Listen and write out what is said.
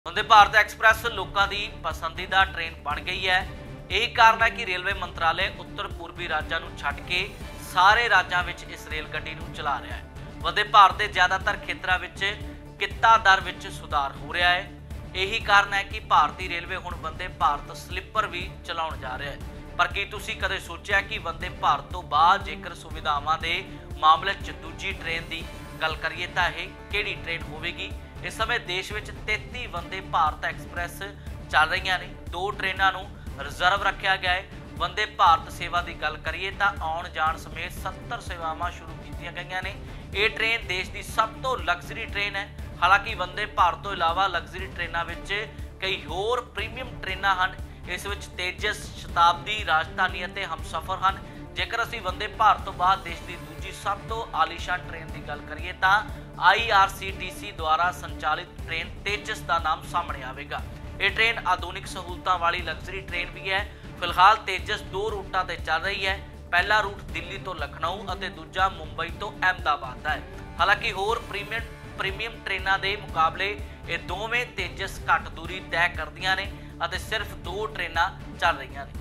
Vande Bharat express लोगों की पसंदीदा ट्रेन बन गई है। यही कारण है कि रेलवे मंत्रालय उत्तर पूर्वी राज्यों को छड्ड के सारे राज्यों में इस रेलगड्डी को चला रहा है। वंदे भारत के ज़्यादातर खेत्रों में कित्ता दर में सुधार हो रहा है। यही कारण है कि भारतीय रेलवे हुण वंदे भारत स्लीपर भी चलाउण जा रहा है। पर की तुसीं कदे सोचिया कि वंदे भारत तो बाद जेकर सुविधावां के मामले दूजी ट्रेन की गल करिए तो यह किहड़ी ट्रेन होवेगी। इस समय देश में 33 वंदे भारत एक्सप्रैस चल रही ने। 2 ट्रेनों को रिजर्व रखा गया है। वंदे भारत सेवा की गल करिए तो आउण जाण समेत 70 सेवावां शुरू की गई ने। यह ट्रेन देश की सब तो लग्जरी ट्रेन है। हालांकि वंदे भारत तो इलावा लग्जरी ट्रेनों में कई होर प्रीमियम ट्रेनां हैं। इस विच तेजस, शताब्दी, राजधानी और हमसफर हैं। जेकर असीं वंदे भारत तो बाद देश की दूजी सब तो आलीशान ट्रेन की गल करिए तो IRCTC द्वारा संचालित ट्रेन तेजस का नाम सामने आएगा। ये ट्रेन आधुनिक सहूलतों वाली लग्जरी ट्रेन भी है। फिलहाल तेजस 2 रूटों पर चल रही है। पहला रूट दिल्ली तो लखनऊ और दूजा मुंबई तो अहमदाबाद का है। हालांकि होर प्रीमियम ट्रेनों के मुकाबले ये दोवें तेजस घट दूरी तय करदियां ने और सिर्फ 2 ट्रेनां चल रही हैं।